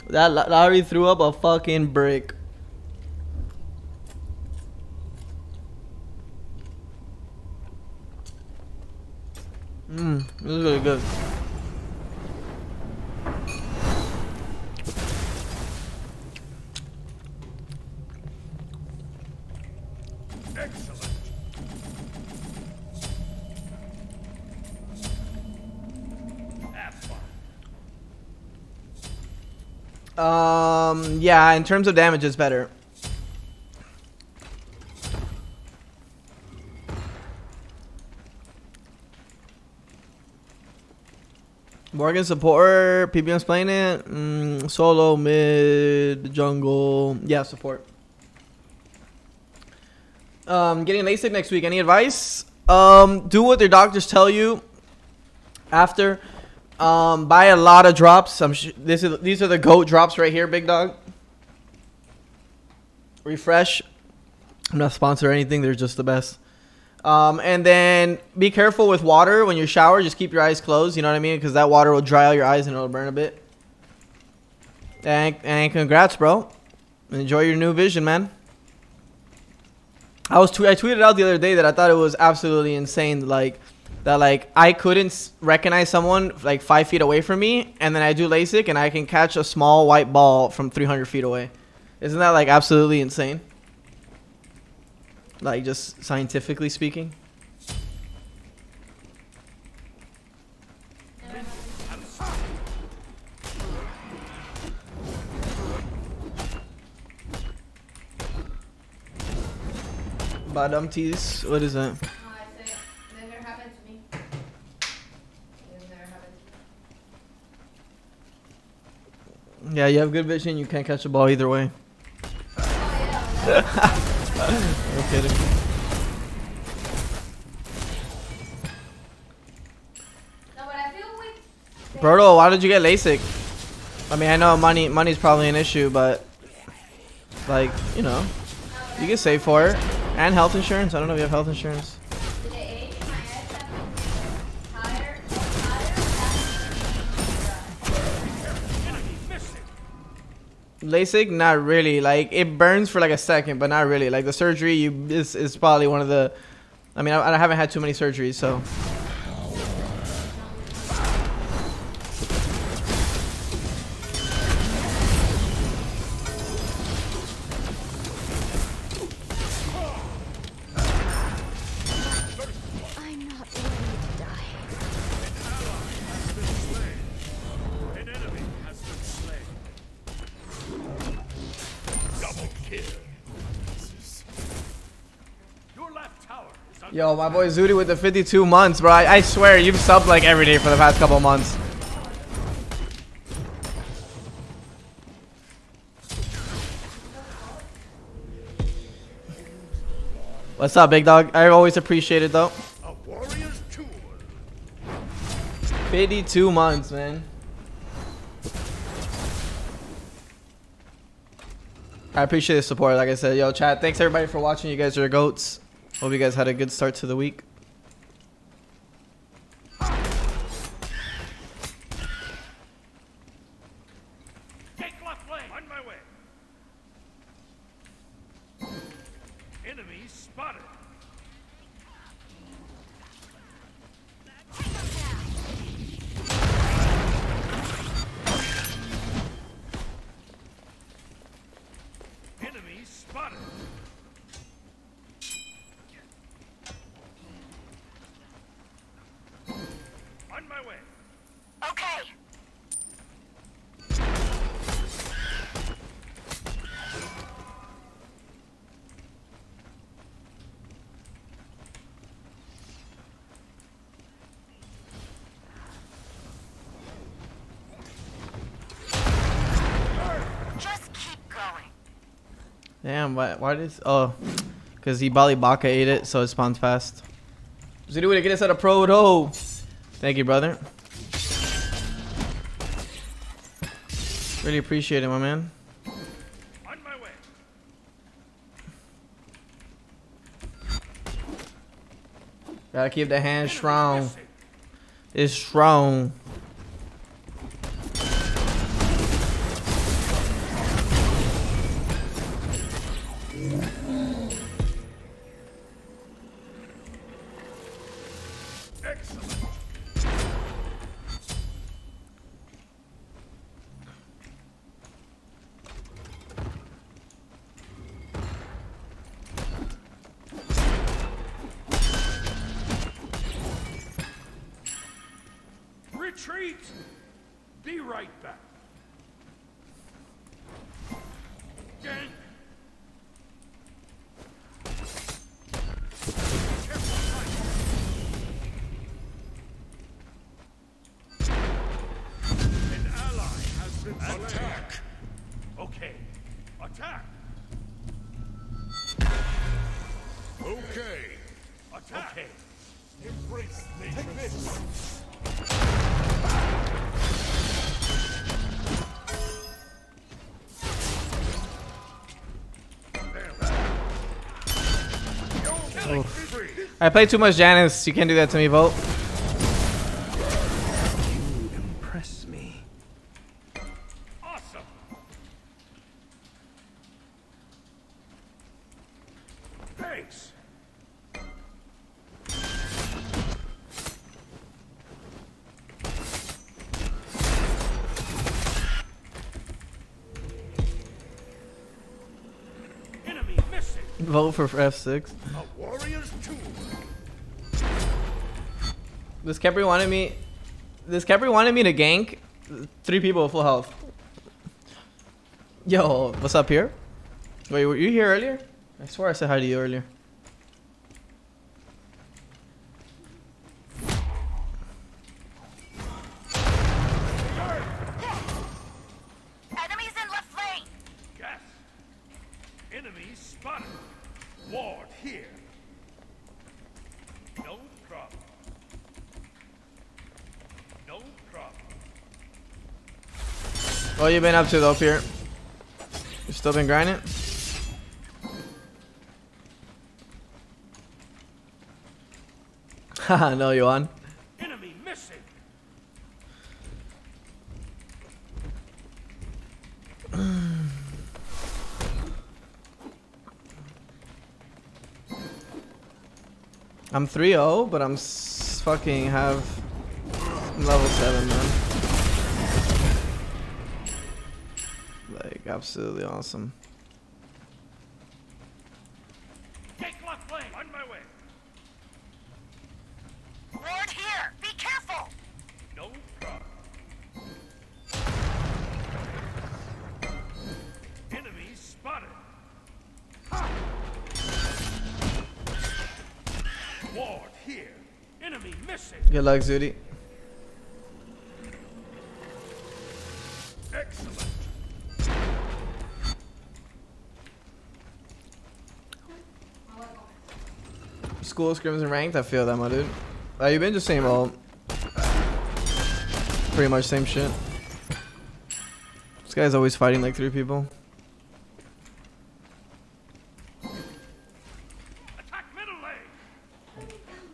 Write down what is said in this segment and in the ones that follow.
That Lowry threw up a fucking brick. This is really good. Excellent. Have fun. Yeah, in terms of damage, it's better. Morgan support, PBM's playing it. Solo, mid, jungle. Yeah, support. Getting LASIK next week. Any advice? Do what their doctors tell you. After, buy a lot of drops. These are the GOAT drops right here, big dog. Refresh. I'm not sponsored or anything. They're just the best. And then be careful with water when you shower. Just keep your eyes closed. You know what I mean? Because that water will dry out your eyes and it'll burn a bit. And congrats, bro. Enjoy your new vision, man. I tweeted out the other day that I thought it was absolutely insane. That I couldn't recognize someone like 5 feet away from me, and then I do LASIK and I can catch a small white ball from 300 feet away. Isn't that like absolutely insane? Like, just scientifically speaking. Bottom tees. What is that? I say, never happened to me. It never happened to me. Yeah, you have good vision. You can't catch the ball either way. Oh, yeah. No kidding. No, but I feel like... Brodo, why did you get LASIK? I mean, I know money's probably an issue, but like, you know, you can save for it. And health insurance. I don't know if you have health insurance. Did it age? My eyes have higher. LASIK, not really. Like, it burns for like a second, but not really. Like, the surgery, is probably one of the. I mean, I haven't had too many surgeries, so. I'm not ready to die. An enemy has been slain. Double kill. Your left tower is under Yo, my boy Zudi with the 52 months, bro. I swear, you've subbed like every day for the past couple months. What's up, big dog? I always appreciate it, though. a warrior's tool. 52 months, man. I appreciate the support, like I said. Yo, chat, thanks everybody for watching. You guys are goats. Hope you guys had a good start to the week. Take left lane. On my way. Enemy spotted. Enemy spotted. On my way. Okay. Just keep going. Damn, why does... Oh, because he Bali Baka ate it, so it spawns fast. Zudi would get us at a proto. Thank you, brother. Really appreciate it, my man. On my way. Gotta keep the hand strong. It's strong. Retreat! Be right back. Gank! An ally has been attack. Okay. Attack. Okay. Attack. Okay. Embrace me. Take this. I play too much Janice. You can't do that to me, Volt. You impress me. Awesome. Thanks. Enemy missing. Vote for F6. A warrior's tomb. This Khepri wanted me. This Khepri wanted me to gank 3 people with full health. Yo, what's up here? Wait, were you here earlier? I swear I said hi to you earlier. Enemies in left lane. Gas. Enemy spotted. Ward here. No problem. No problem. What you been up to though, Pierre? You still been grinding? Haha, no, you on. Enemy missing. I'm 3-0, but I'm fucking have level 7, man. Like, absolutely awesome. Take left lane. On my way. Ward here. Be careful. No problem. Enemy spotted. Ward here. Enemy missing. Good luck, Zudi. Excellent. School scrims and ranked, I feel that, my dude. You been just same old. Pretty much same shit. This guy's always fighting like 3 people. Attack middle lane.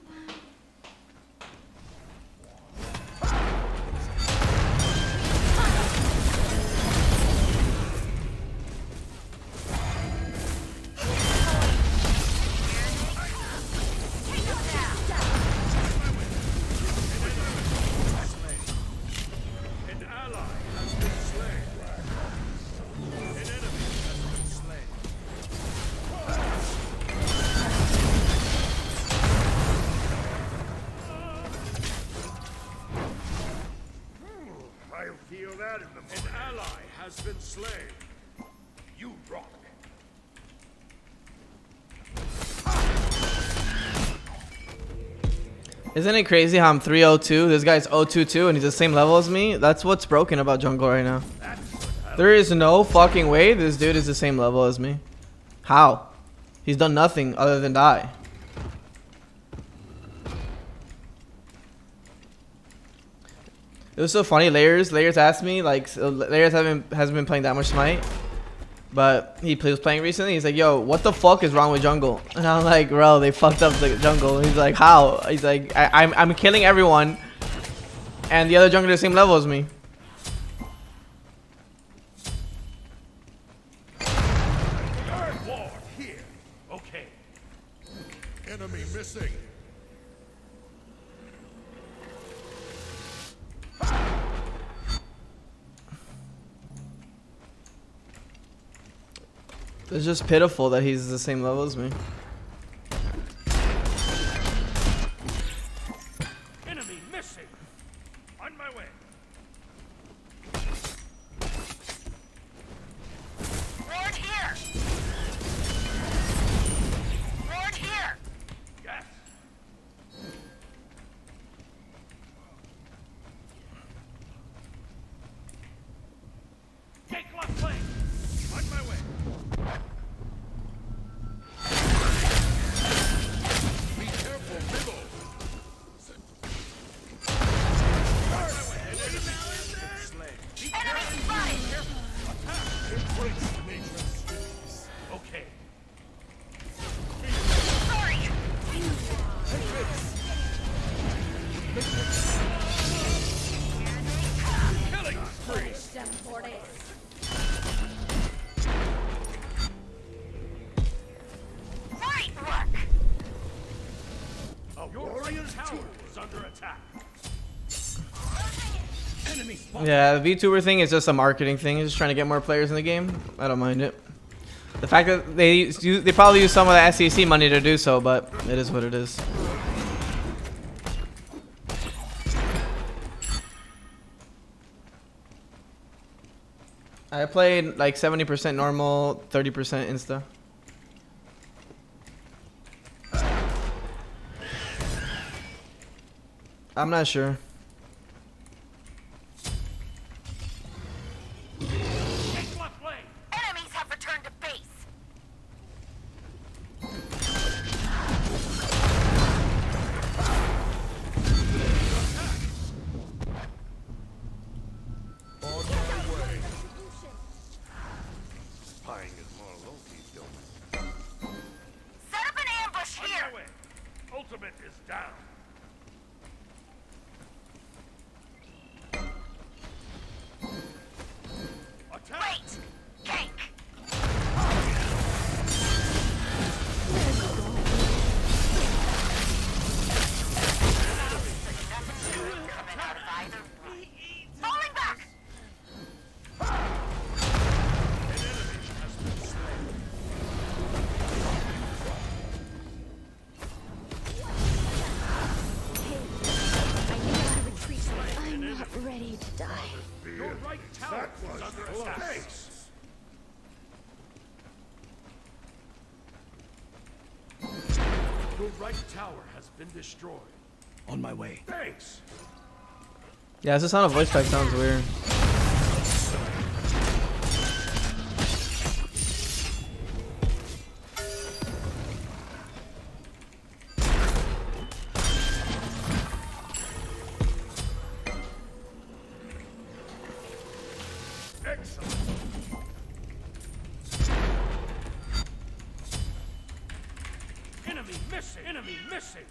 An ally has been slain. An enemy has been slain. I'll feel that in the morning. An ally has been slain. You rock. Isn't it crazy how I'm 302? This guy's 022 and he's the same level as me? That's what's broken about jungle right now. There is no fucking way this dude is the same level as me. How? He's done nothing other than die. It was so funny. Layers asked me, like, so Layers hasn't been playing that much Smite, but he was playing recently. He's like, yo, what the fuck is wrong with jungle? And I'm like, bro, they fucked up the jungle. He's like, how? He's like, I'm killing everyone, and the other jungler the same level as me. Ward here. Okay. Enemy missing. It's just pitiful that he's the same level as me. Enemy missing. On my way. Ward here. Ward here. Yes. Take left lane. On my way. Be careful, middle. Enemy spotted. Embrace nature's ways. Okay. Sorry. Killing spree. Great work. Your warrior's tower is under attack. Enemy spotted. Yeah, the VTuber thing is just a marketing thing. It's just trying to get more players in the game. I don't mind it. The fact that they probably use some of the SEC money to do so, but it is what it is. I played like 70% normal, 30% insta. I'm not sure. Take left lane. Enemies have returned to base. On my way. Spying is more low-key doing. Set up an ambush On here. my way. Ultimate is down. Attack. Wait. Gank. Coming out of either one. Falling back. I'm not ready to die. Your right tower That is was under close. attack. Thanks. Your right tower has been destroyed. On my way. Thanks. Yeah, this sound of voice pack sounds weird. Excellent. Enemy missing. Enemy missing.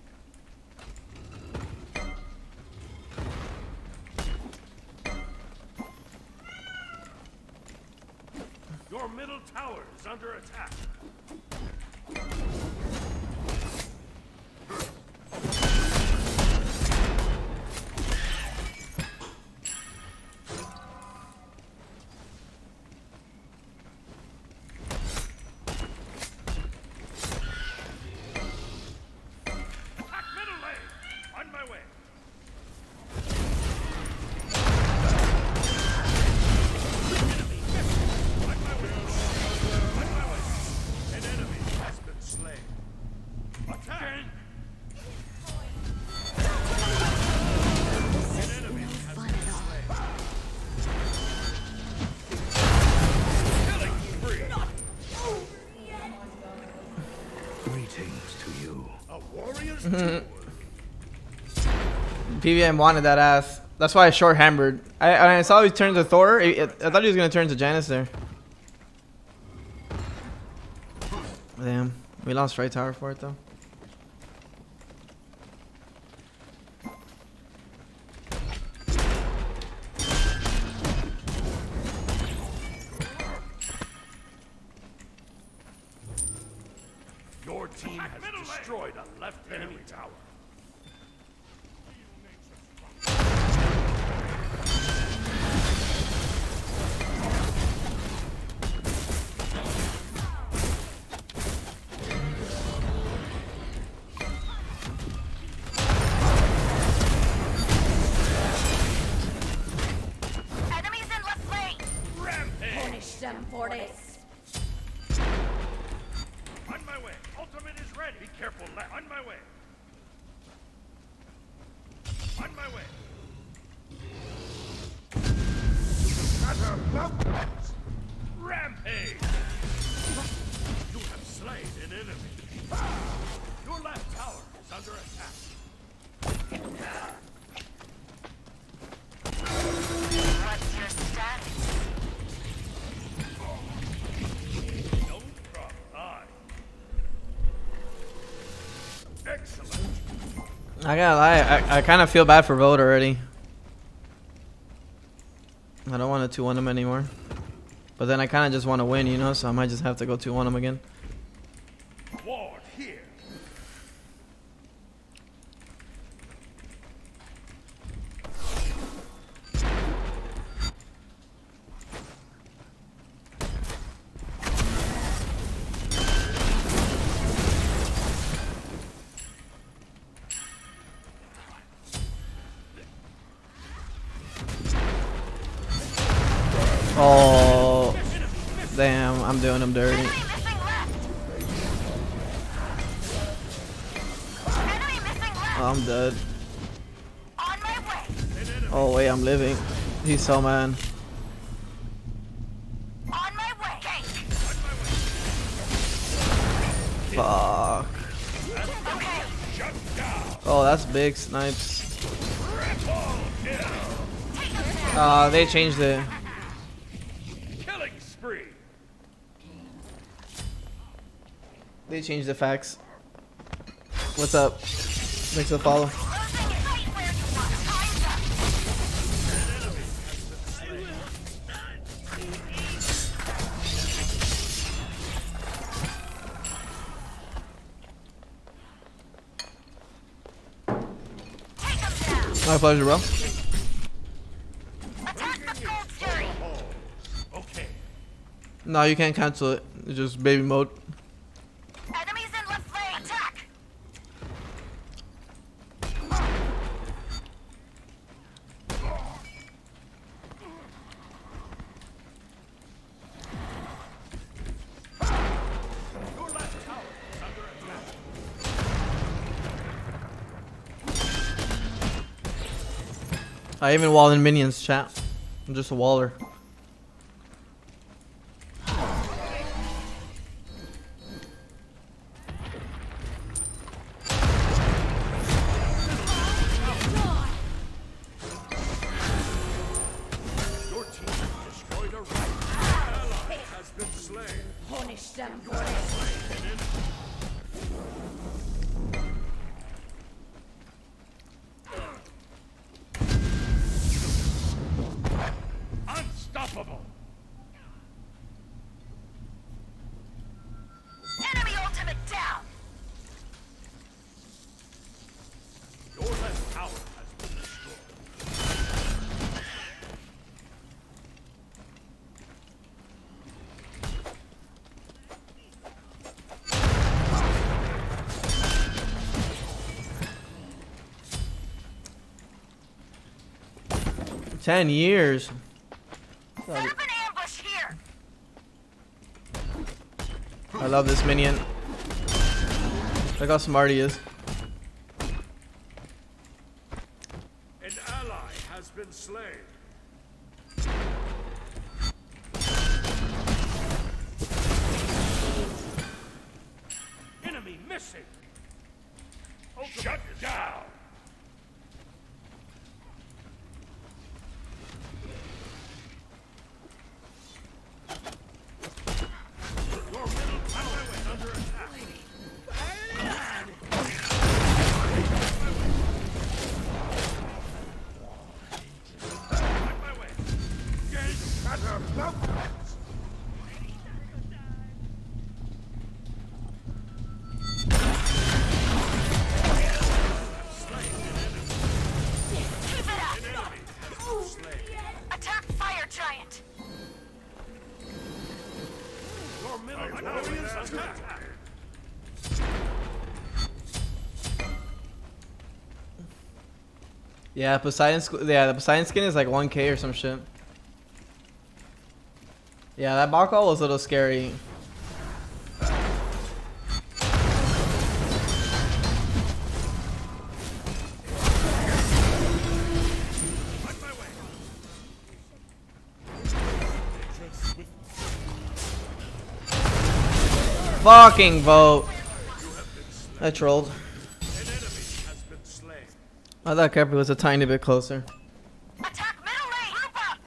Your middle tower is under attack. Attack middle lane. On my way. Enemy missing. On my way. On my way. An enemy has been slain. Attack. An enemy has Fun been at all. slain. Killing spree. Greetings to you. A warrior's tour. PVM wanted that ass. That's why I short hammered. I saw he turned to Thor. I thought he was gonna turn to Janice there. Damn, we lost right tower for it though. Your team has destroyed a left enemy tower. place. On my way. Ultimate is ready. Be careful left. On my way. On my way. Rampage! You have slain an enemy. Your left tower is under attack. What's your status? Don't drop high. Excellent. I gotta lie, I kind of feel bad for Vote already. I don't want to 2-1 him anymore. But then I kind of just want to win, you know, so I might just have to go 2-1 him again. Ward here. Oh, damn, I'm doing him dirty. Enemy missing left. Enemy missing left. I'm dead. On my way. Oh, wait, I'm living. He's so mad. On my way. Gank. Fuck. Okay. Oh, that's big snipes. Take him down. They changed it. Killing spree. They changed the facts. What's up? Thanks for the follow. Losing sight where you want. Time's up. Take him down. My pleasure, bro. Attack the Gold Fury. Okay. No, you can't cancel it. It's just baby mode. Enemies in left lane. Attack. Your left tower is under attack. I even wall in minions, chat. I'm just a waller. Your team has destroyed a right. Ally has been slain. Punish them. Unstoppable. Enemy ultimate down. Your left tower has been destroyed. Ten years. Set up an ambush here. I love this minion. Look how smart he is. An ally has been slain. Enemy missing. Shut down. Your middle tower is under attack. On my way. Gain better mountains. Keep it up. Attack fire giant. Your middle tower is under attack. Yeah, Poseidon. Yeah, the Poseidon skin is like 1K or some shit. Yeah, that ball call was a little scary. On my way. Fucking vote. I trolled. An enemy has been slain. I thought Cappy was a tiny bit closer. Attack middle lane! Group up!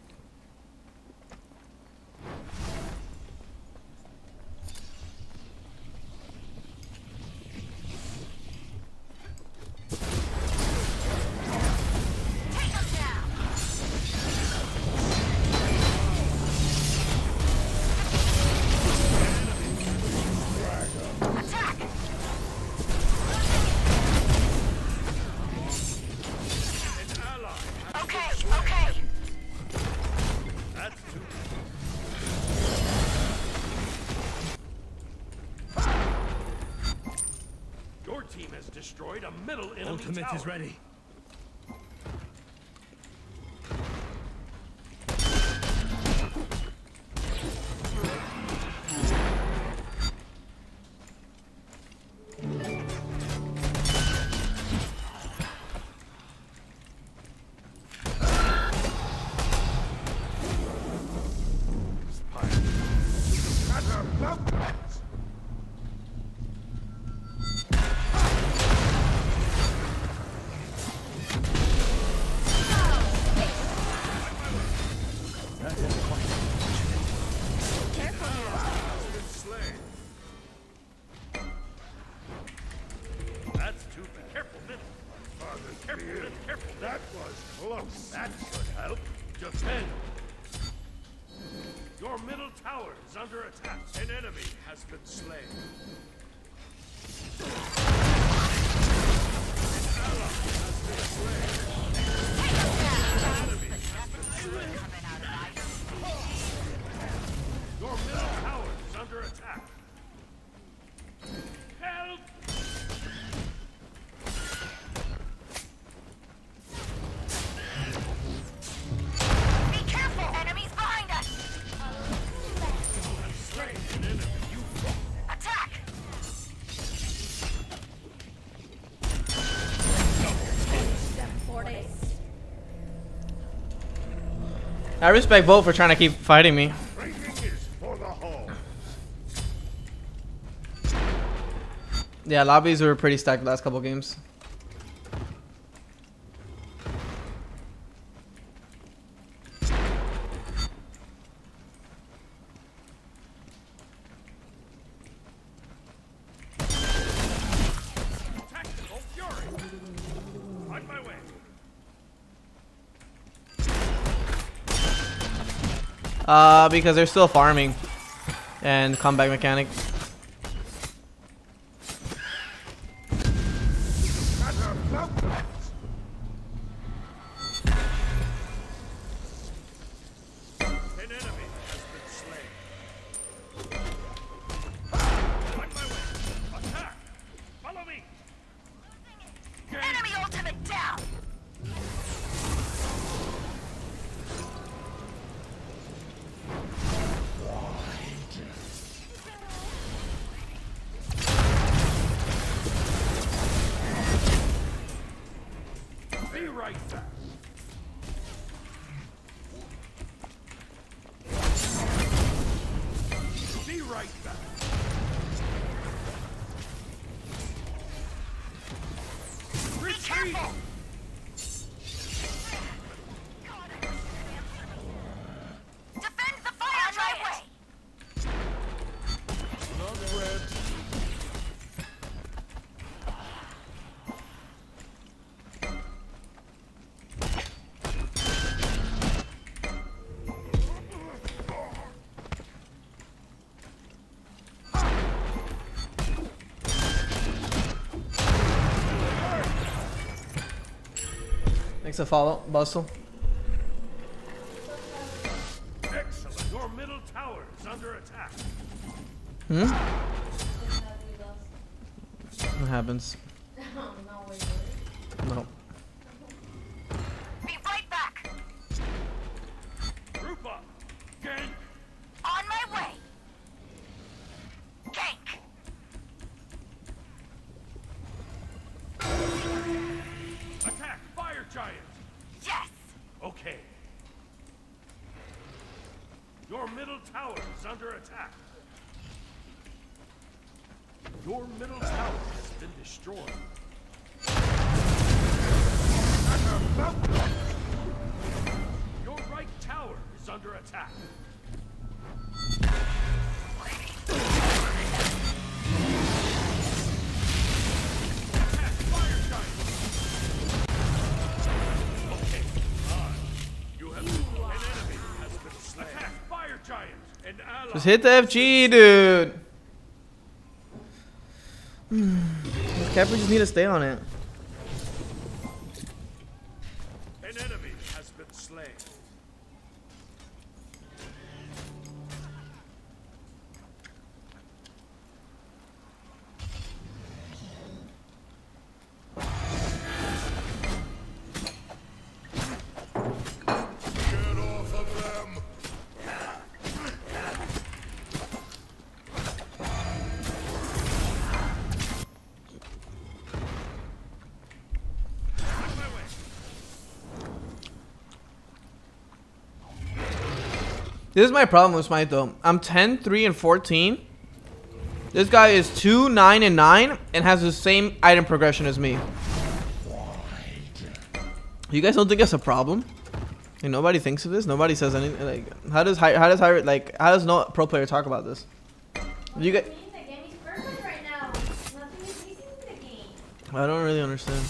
Take them down! Attack! An ally. Okay, okay. That's too Your team has destroyed a middle enemy Ultimate tower. is ready. Slain. That's too bad. Careful, middle. Careful, middle. Careful. That was close. That should help. Defend. Your middle tower is under attack. An enemy has been slain. An ally has been slain. An enemy has been slain. Your middle tower is under attack. Help! Be careful! Enemies behind us! Slain an enemy. You Attack! I respect Vote for trying to keep fighting me. training is for the home. Yeah, lobbies were pretty stacked the last couple games. Tactical fury. On my way. Because they're still farming and comeback mechanic. An enemy has been slain. On my way. Attack. Follow me. Enemy ultimate down! Be right back. Be right back. Be Retreat. careful! Defend the fire on my way! Not red. Thanks a follow, Bustle. Excellent. Your middle tower is under attack. What happens? No. Be right back! Group up. Gang. giant. Yes! Okay. Your middle tower is under attack. Your middle tower has been destroyed. Your right tower is under attack. Attack, fire giant. Okay, on. You have an enemy has been slain. Attack, fire giant. An ally. Just hit the FG, dude. This Capri just need to stay on it. An enemy has been slain. Get off of them! On my way. This is my problem with Smite though. I'm 10, 3, and 14. This guy is 2, 9, and 9 and has the same item progression as me. You guys don't think that's a problem? And nobody thinks of this. Nobody says anything. Like, how does no pro player talk about this? You get. The game is perfect right now. Nothing is missing in the game. I don't really understand.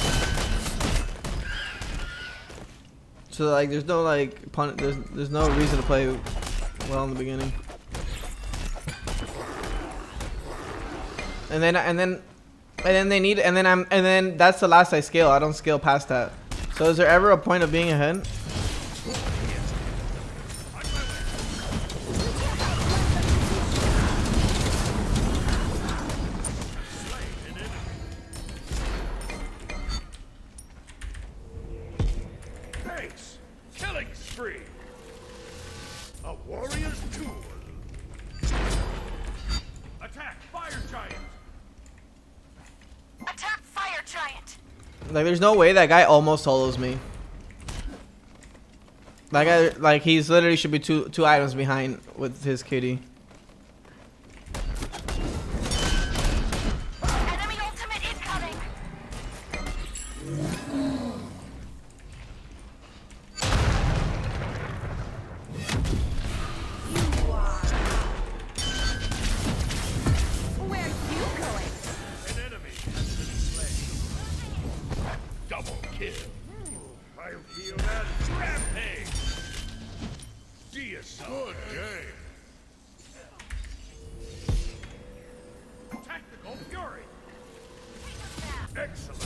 So like, there's no like there's no reason to play well in the beginning. And then that's the last I scale. I don't scale past that. So is there ever a point of being ahead? Thanks. Killing spree. A warrior's tool. Attack, fire giant. Attack fire giant! Like, there's no way that guy almost solos me. That guy, like, he's literally should be two items behind with his kitty. Enemy ultimate incoming! Where you going? An enemy has been slain. Double kill. I'll feel that rampage. Good game. Tactical fury. Excellent.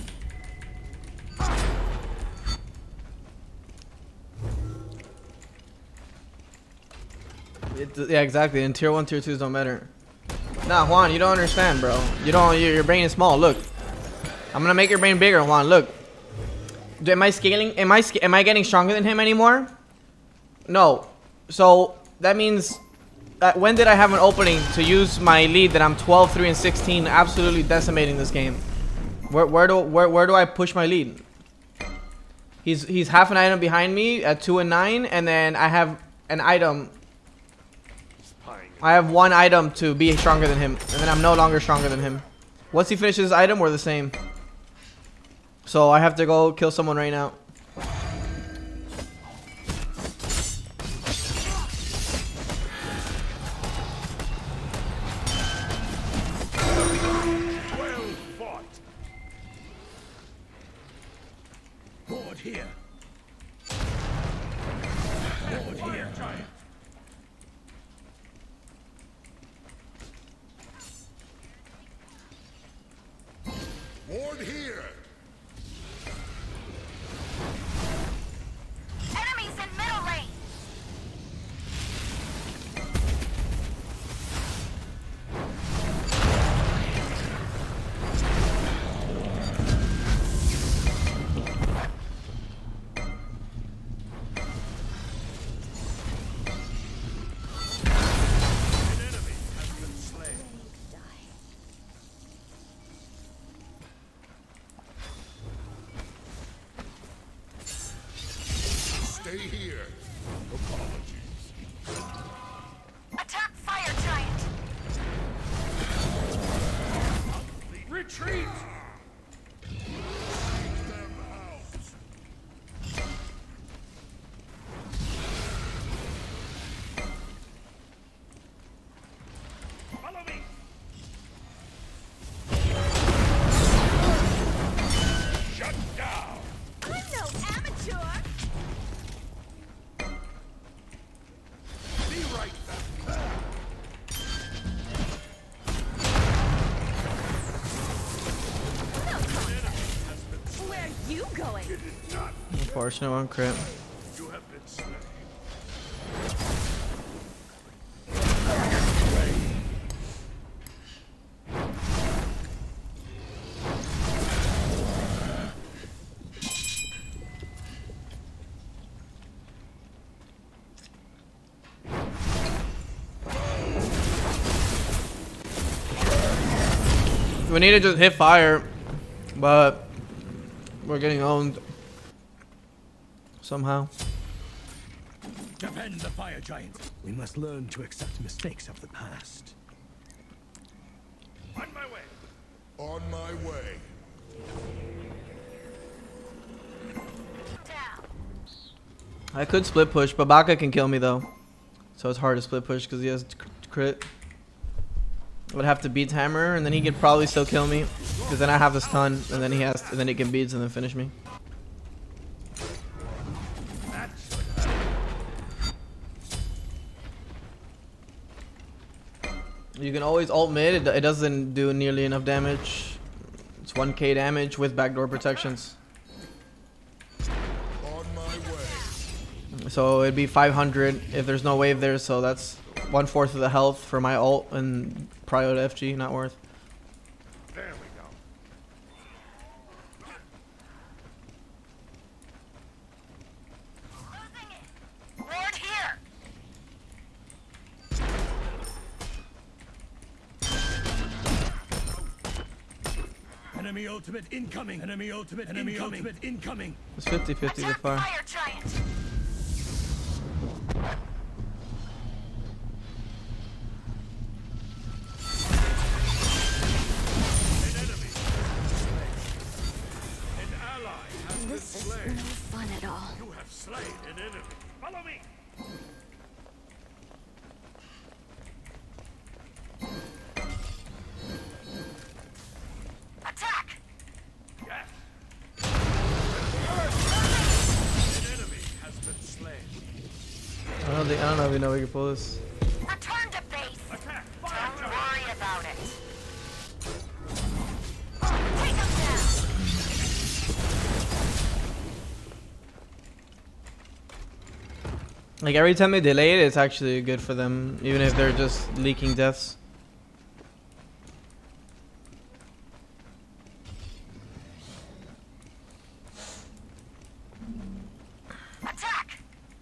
Yeah, exactly. And tier 1, tier 2s don't matter. Nah, Juan, you don't understand, bro. Your brain is small. Look, I'm gonna make your brain bigger, Juan. Look. Am I scaling? Am I getting stronger than him anymore? No. So that means that when did I have an opening to use my lead that I'm 12, 3, and 16, absolutely decimating this game? Where do I push my lead? He's half an item behind me at 2 and 9, and then I have an item. I have one item to be stronger than him, and then I'm no longer stronger than him. Once he finishes his item, we're the same. So I have to go kill someone right now. Well fought. Board here. Fire giant. Board here. Enemies in middle lane! An enemy has been slain. you going? Unfortunate one crit. You have been slain. We need to just hit fire, but we're getting owned somehow. Defend the fire giant. We must learn to accept mistakes of the past. On my way. On my way. Down. I could split push, but Baka can kill me though, so it's hard to split push because he has crit. I would have to beat Hammer, and then he could probably still kill me, because then I have the stun, and then he can beats and then finish me. You can always ult mid. It doesn't do nearly enough damage. It's 1k damage with backdoor protections. On my way. So it'd be 500 if there's no wave there. So that's 1/4 of the health for my ult and prio to FG. Not worth. There we go. Losing it. Ward here. Enemy ultimate incoming. Enemy ultimate incoming. It's 50-50 Attack with the fire. fire giant. An enemy. An ally has been This is slain. no fun at all. You have slain an enemy. Follow me. Attack. Yes. An enemy has been slain. I don't know if you know we can pull this. Return to base. Attack. Fire Don't giant. worry about it. Take him down. Like every time they delay it, it's actually good for them, even if they're just leaking deaths. Attack.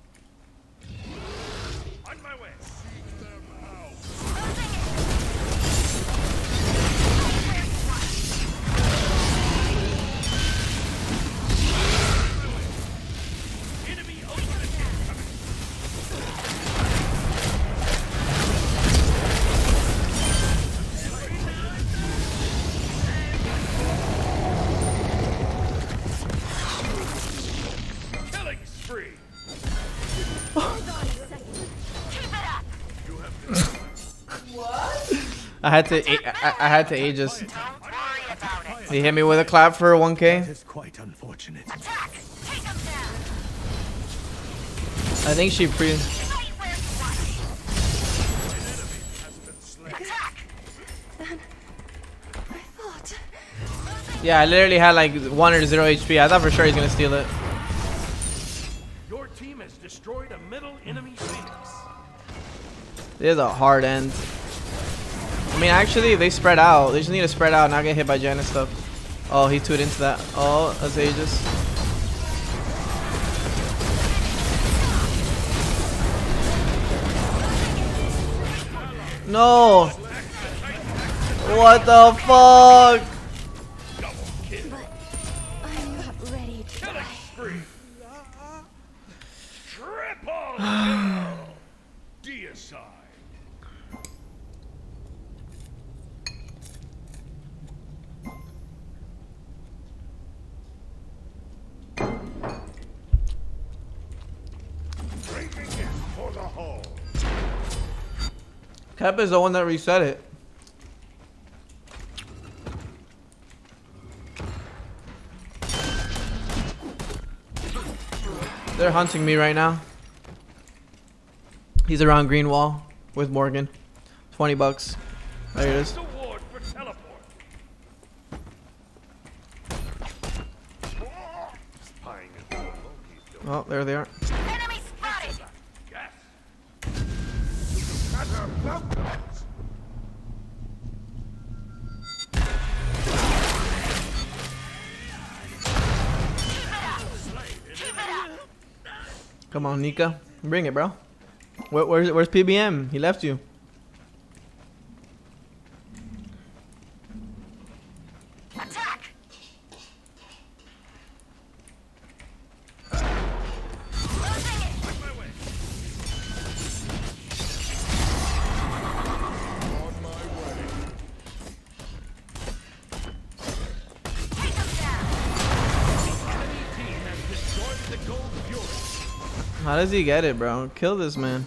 On my way. Losing it. Enemy ultimate incoming. Killing spree. Keep it up. You have been I had to Aegis. Don't worry about it. He hit me with a clap for 1k. It's quite unfortunate. Attack. Take him down. I think she pre. Fight where you want. An enemy has been slain. Attack. I thought. Yeah, I literally had like 1 or 0 HP. I thought for sure he's gonna steal it. Your team has destroyed a middle enemy Phoenix. This is a hard end. I mean, actually, if they spread out, they just need to spread out and not get hit by Janus stuff. Oh, he 2'd into that. Oh, that's Aegis. No! What the fuck? I'm not ready to Killing die. spree. Triple kill. Deicide. Breaking in for the hole. Kep is the one that reset it. They're hunting me right now. He's around green wall with Morgan. 20 bucks. There it is. Award for teleport. Oh, there they are. Enemy spotted. Yes. Catapults. Keep it up. Come on, Nika. Bring it, bro. Where's PBM? He left you. Attack. Losing it. On my way. On my way. Take them down. Enemy team has destroyed the Gold Fury. How does he get it, bro? Kill this man.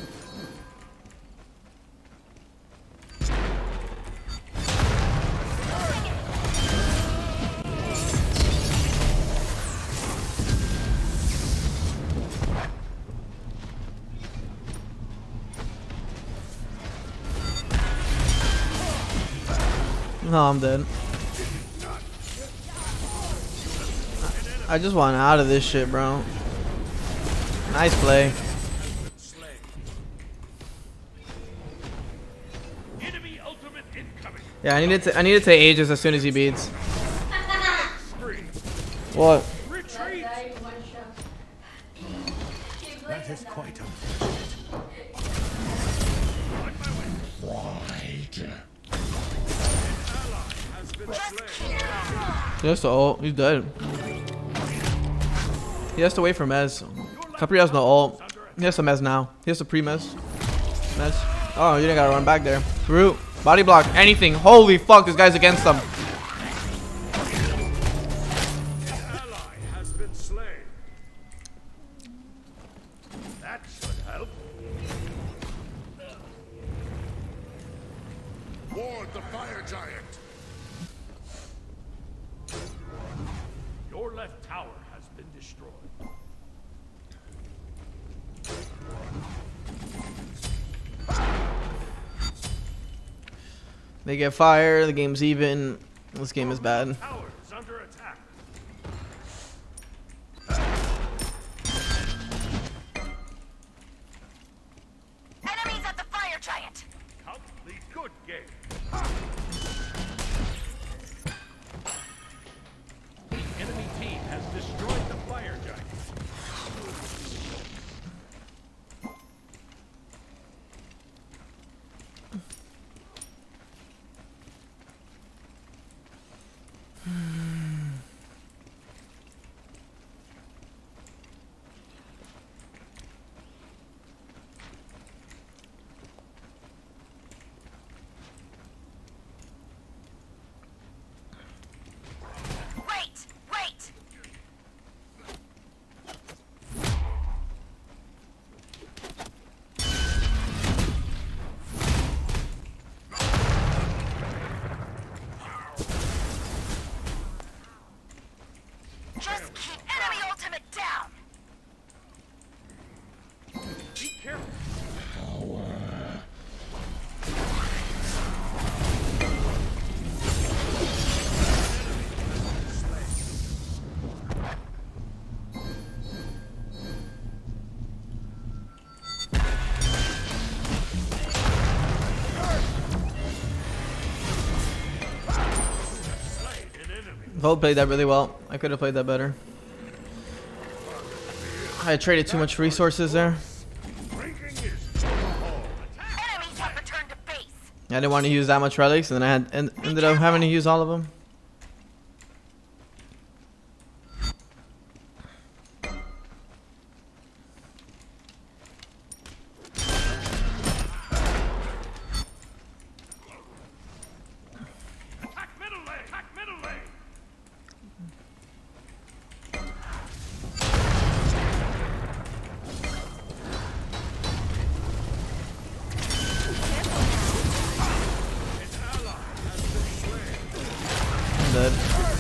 No, I'm dead. I just want out of this shit, bro. Nice play. Slain. Enemy ultimate incoming. Yeah, I need to take Aegis as soon as he beats. Spree. What? Retreat. That is Quite unfortunate. On my way. Right. Ally has been slain. He has to ult. He's dead. He has to wait for Mez. Capri has no ult. He has to Mez now. He has to pre-Mez. Mez. Oh, you didn't gotta run back there. Root. Body block. Anything. Holy fuck, this guy's against them. Ally has been slain. That should help. Ward the fire giant. Your left tower has been destroyed. They get fire. The game's even. This game is bad. Tower is under attack. Enemies at the fire giant. Complete good game. The enemy team has destroyed the fire giant. Wait. Wait. Just keep enemy ultimate down. Be careful. Slain an enemy. Vold played that really well. I could have played that better. I traded too much resources there. Ranking is overhaul. Enemies have returned to base. I didn't want to use that much relics, and then I had ended up having to use all of them. Attack middle lane. Attack middle lane. I'm dead.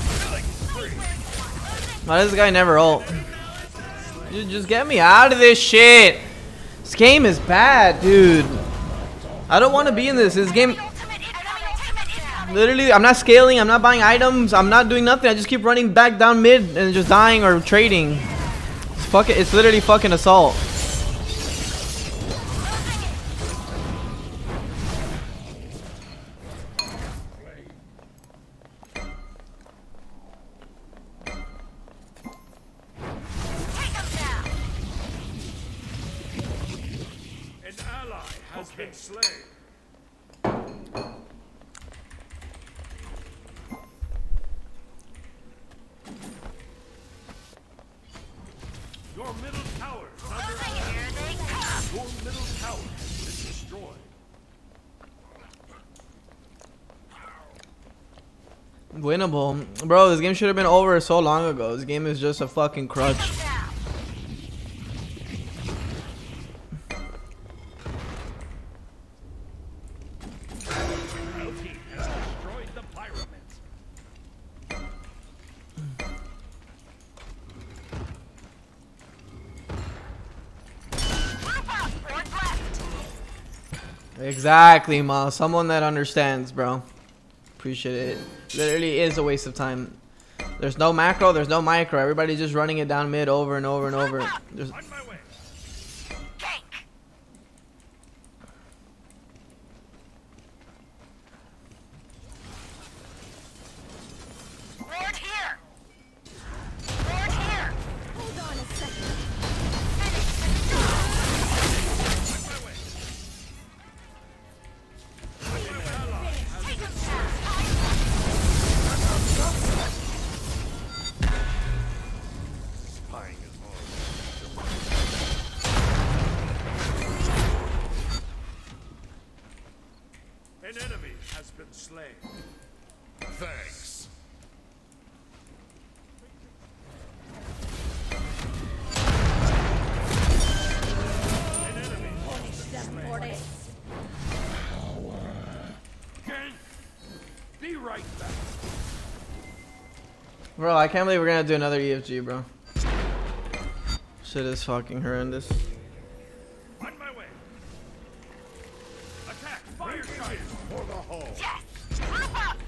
Why does this guy never ult? Just get me out of this shit. This game is bad, dude. I don't want to be in this. This game, literally, I'm not scaling. I'm not buying items. I'm not doing nothing. I just keep running back down mid and just dying or trading. It's fucking. It's literally fucking assault. Take him down. An ally has been slain. Your middle tower is under attack. Here they come. Your middle tower is destroyed. Winnable, bro. This game should have been over so long ago. This game is just a fucking crutch. Take him down. Your team has destroyed the pyramids. Group up. Board left. Exactly, ma. Someone that understands, bro. Appreciate it. Literally is a waste of time. There's no macro, there's no micro. Everybody's just running it down mid over and over and over. There's, On my way. Gank. Ward here. Ward here. Hold on a second. Finish the job. On my way. Take him down. Spying is hard. An enemy has been slain. Thanks. An enemy has been slain. Gang, be right back. bro, I can't believe we're gonna do another EFG, bro. Shit is fucking horrendous. On my way. Attack! Fire giant! For the hole. Yes. Group up.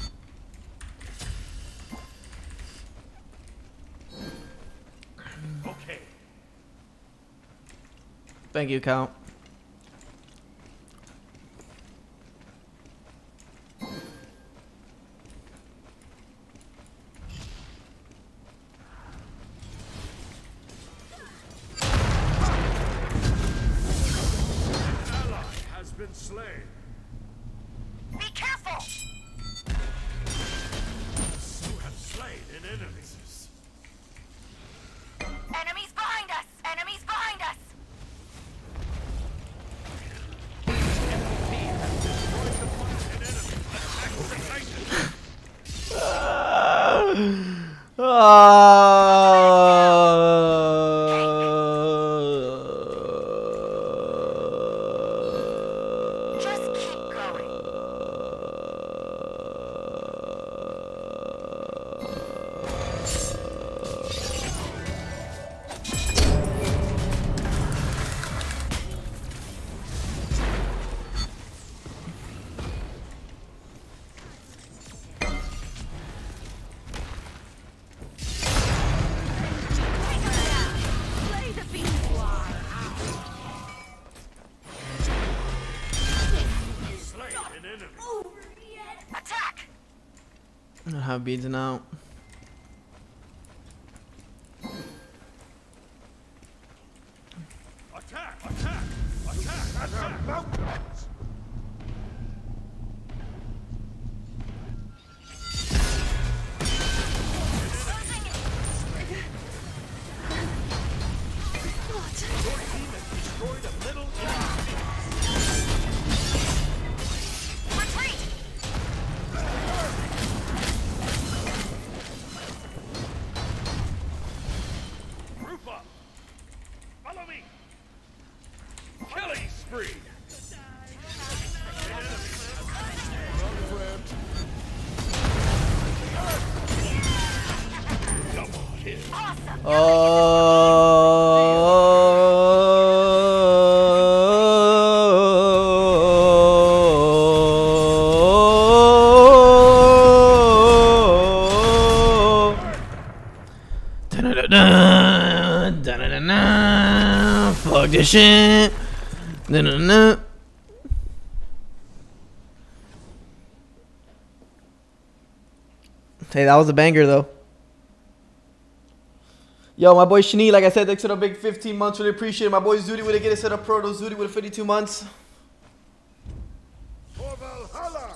Okay. Thank you, Cal. An ally has been slain. Be careful. You have slain an enemy. Enemies behind us. Enemies behind us. An enemy. Attack the Titan. Just keep going. Play the beat. Slain an enemy. Attack. I don't have beads now. Attack! Attack! Attack! Attack! Mountains! Your team has destroyed a middle enemy. Retreat. Group up. Follow me. Killing spree. Double kill. Oh. Da-na-na-na. Fuck this shit. Da-na-na. Hey, that was a banger though. Yo, my boy Shani, like I said, thanks for the big 15 months. Really appreciate it. My boy Zudi with a get it set up pro. Zudi with 52 months. For Valhalla!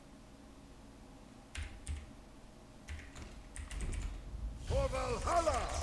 For Valhalla!